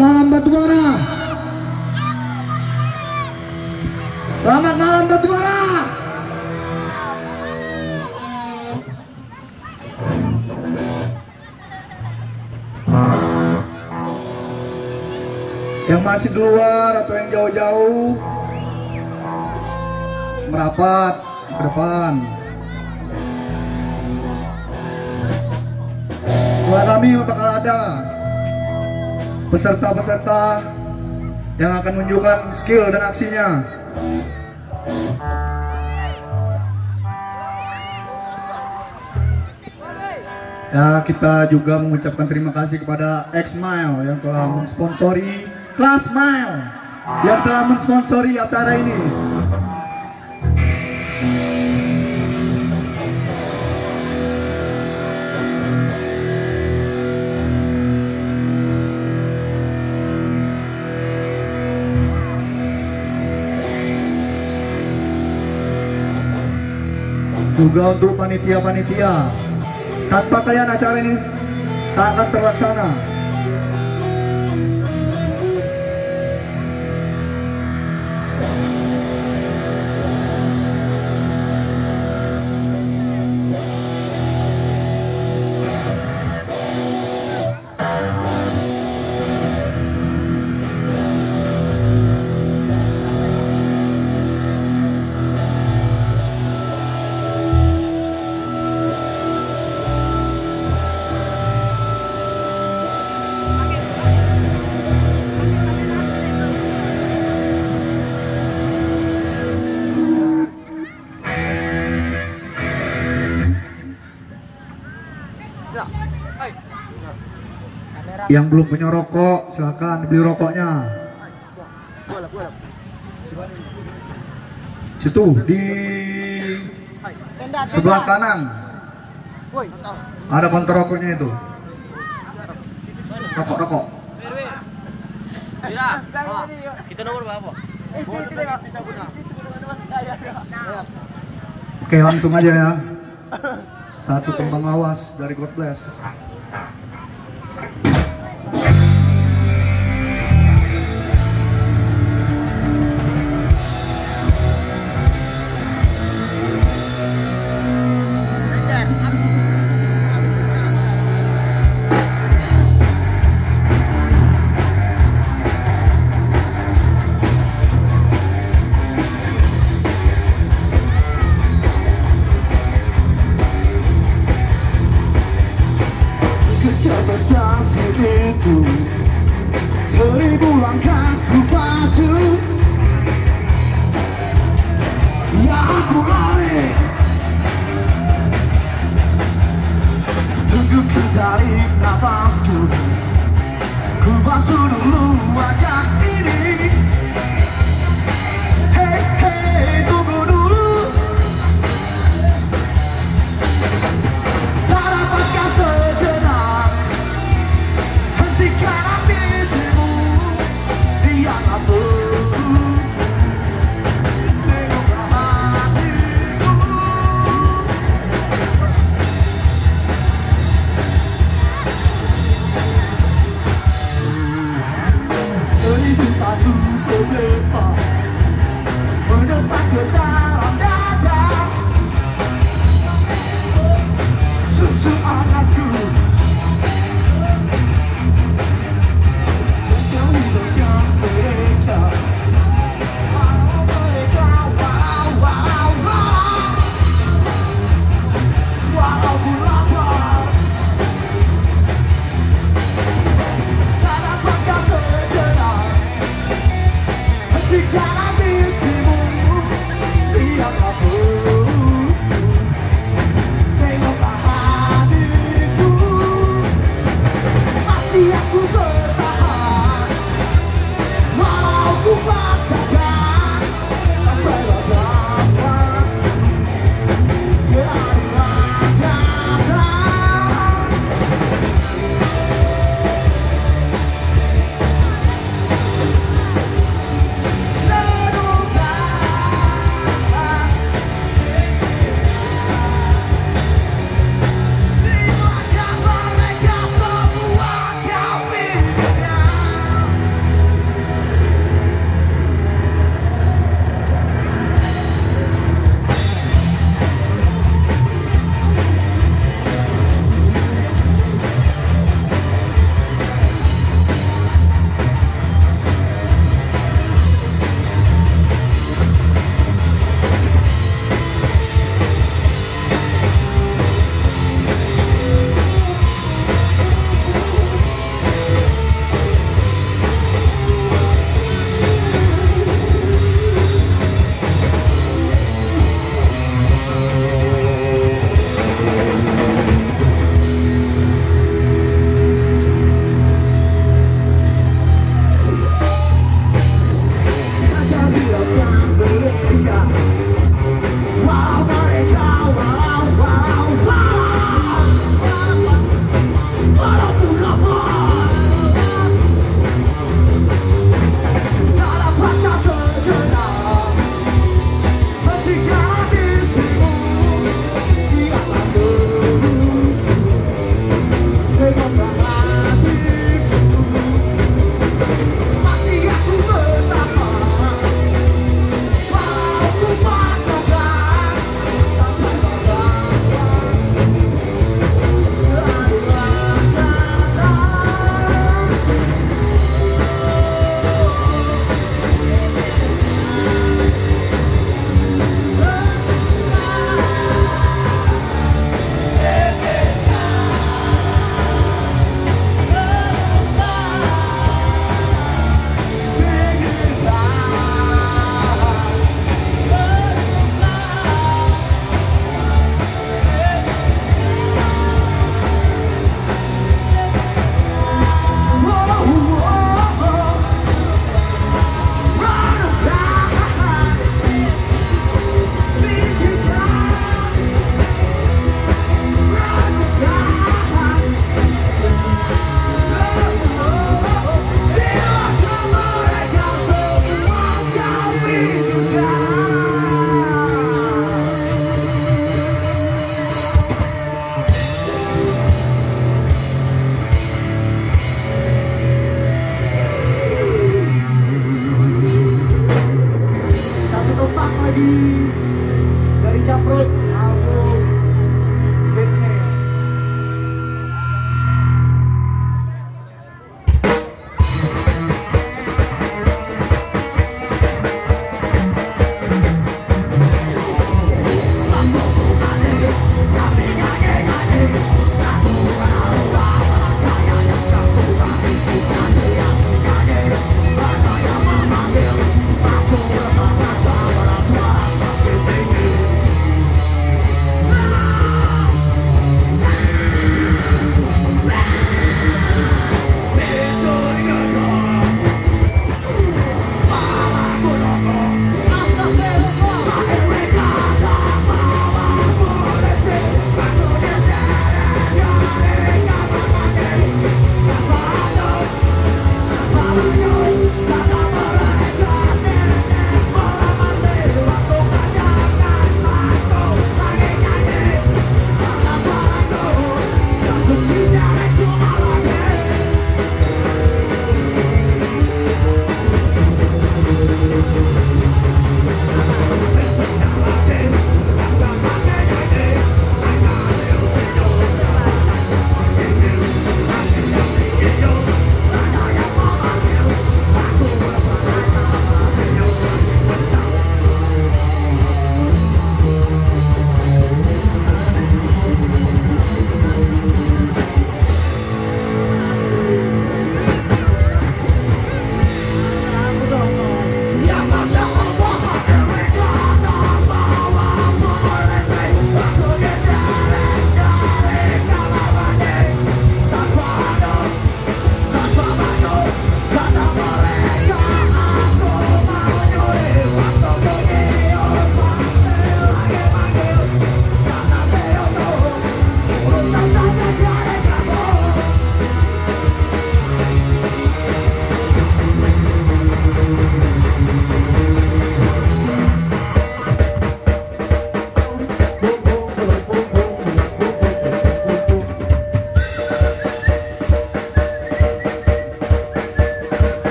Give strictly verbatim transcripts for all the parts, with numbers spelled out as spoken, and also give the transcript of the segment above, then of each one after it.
malam Batubara. Selamat malam Batubara. Yang masih di luar atau yang jauh-jauh merapat ke depan. Setelah kami bakal ada peserta-peserta yang akan menunjukkan skill dan aksinya. Ya, kita juga mengucapkan terima kasih kepada X-Mile yang telah mensponsori Kelas Mile, yang telah mensponsori acara ini. Juga untuk panitia-panitia, tanpa kalian acara ini tak akan terlaksana. Yang belum punya rokok, silakan beli rokoknya. Situ di sebelah kanan ada konter rokoknya itu. Rokok, rokok. Kita nomor berapa? Oke, langsung aja ya. Satu kembang lawas dari God Bless. Prestasi itu seribu langkah ku pacu, yang aku lari tunggu tarik nafasku, ku basuh dulu wajah ini. Hei hei tunggu dulu, tak dapatkah sejenak hentikan ambisimu yang aku mengubah hatiku. Kehidupanku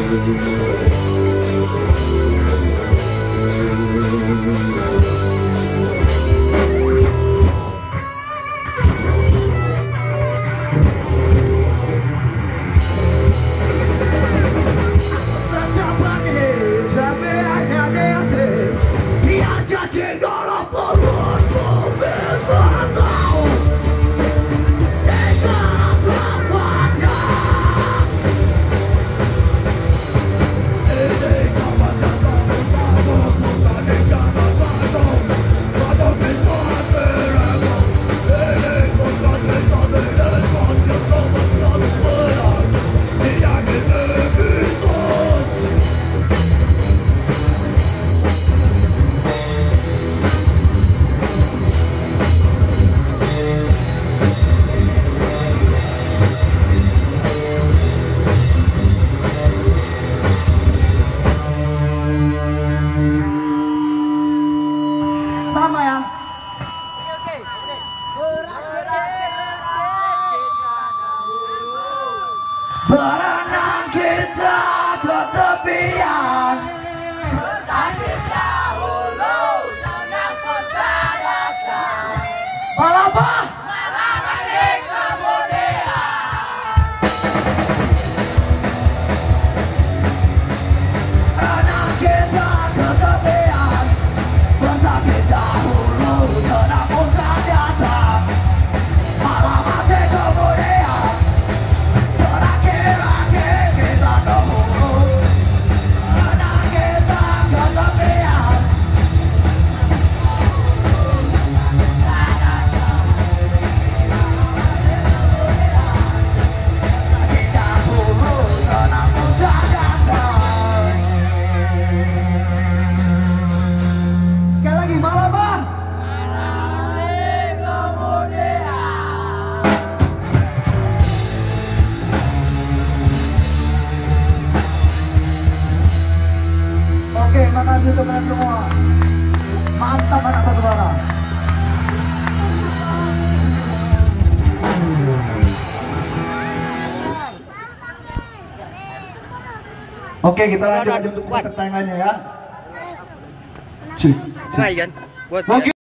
Sama ya. Berenang kita ke tepian, bersanding dahulu, senang pun terlepas. Palapa, malam di kemudian. Berenang kita ke tepian, bersanding dahulu, senang pun terlepas. Malam di kemudian. Sekali lagi, malam bang. Oke, makasih teman semua. Mantap anak saudara. Oke, kita lanjut lanjut untuk peserta yang lainnya ya. Cik, cik. Kan? Buat Oke.